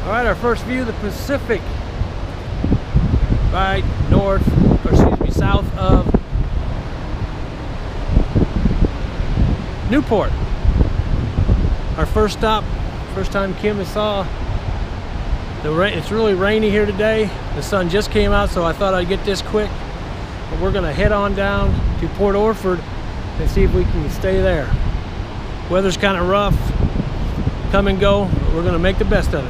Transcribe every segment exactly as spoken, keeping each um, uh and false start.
All right, our first view of the Pacific, right north, or excuse me, south of Newport. Our first stop, first time Kim has saw the rain. It's really rainy here today. The sun just came out, so I thought I'd get this quick. But we're gonna head on down to Port Orford and see if we can stay there. Weather's kind of rough, come and go, but we're gonna make the best of it.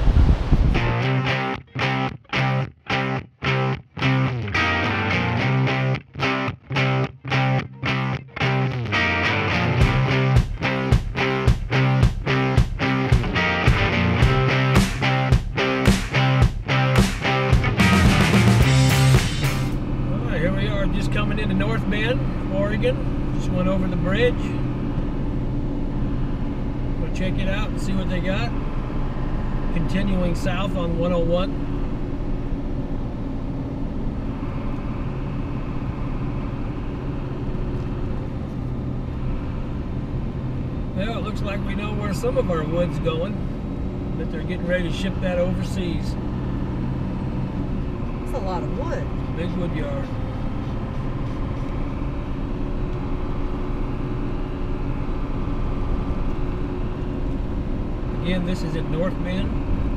Coming into North Bend, Oregon. Just went over the bridge. Go check it out and see what they got. Continuing south on one oh one. Well, it looks like we know where some of our wood's going, but they're getting ready to ship that overseas. That's a lot of wood. Big wood yard. Again, this is at North Bend.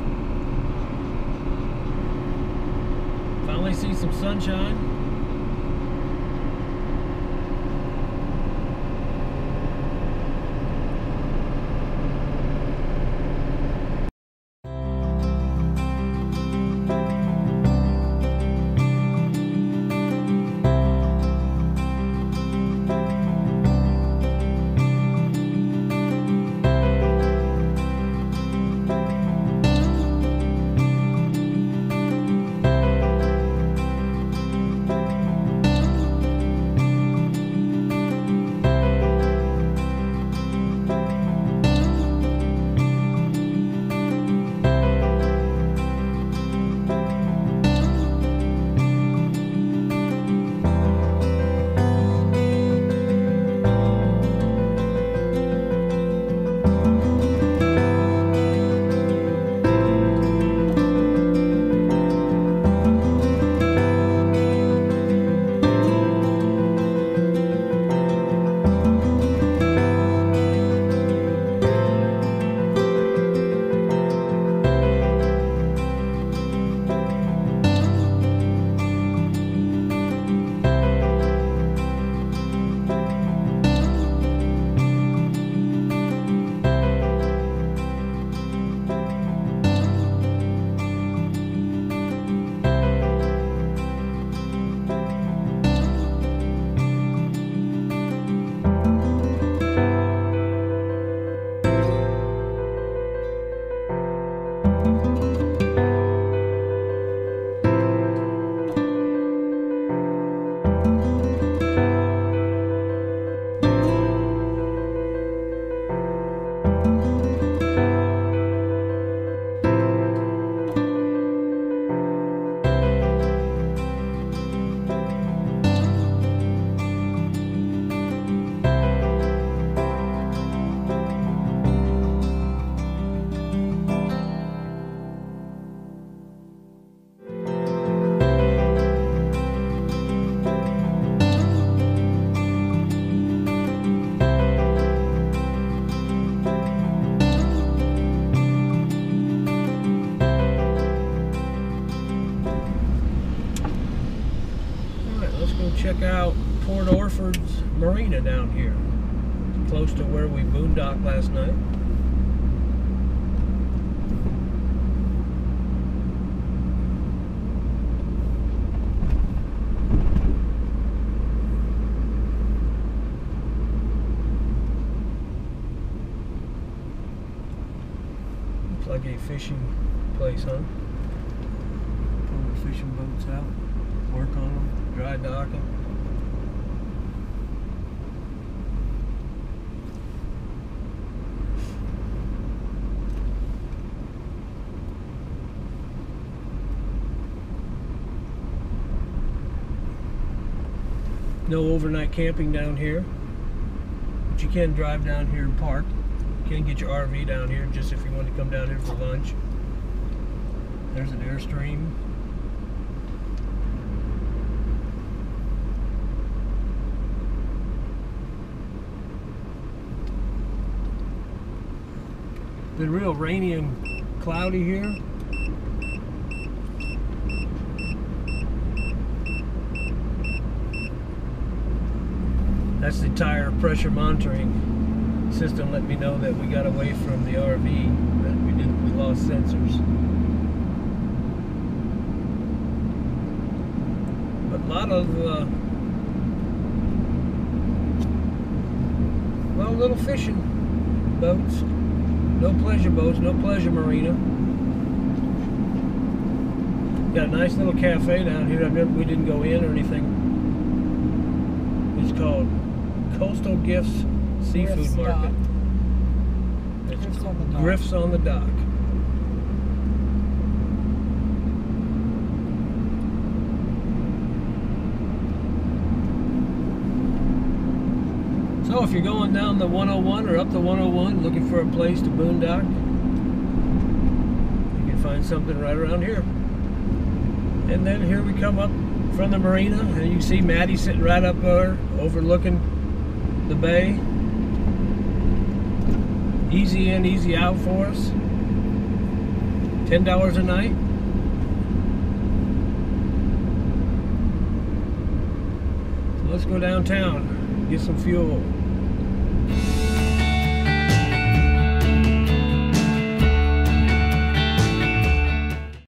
Finally see some sunshine. Check out Port Orford's Marina down here. It's close to where we boondocked last night. Looks like a fishing place, huh? Pull the fishing boats out, work on them, dry dock them. No overnight camping down here, but you can drive down here and park. You can get your R V down here just if you want to come down here for lunch. There's an Airstream. Been real rainy and cloudy here. That's the tire pressure monitoring system. Let me know that we got away from the R V, that we didn't, we lost sensors. But a lot of uh, well, little fishing boats. No pleasure boats, no pleasure marina. Got a nice little cafe down here. I've never, we didn't go in or anything. It's called Coastal Gifts Seafood Griff's Market. It's Griff's on the dock. Griff's on the dock. So if you're going down the one oh one or up the one oh one looking for a place to boondock, you can find something right around here. And then here we come up from the marina, and you can see Maddie sitting right up there overlooking the bay. Easy in, easy out for us. ten dollars a night. So let's go downtown, get some fuel.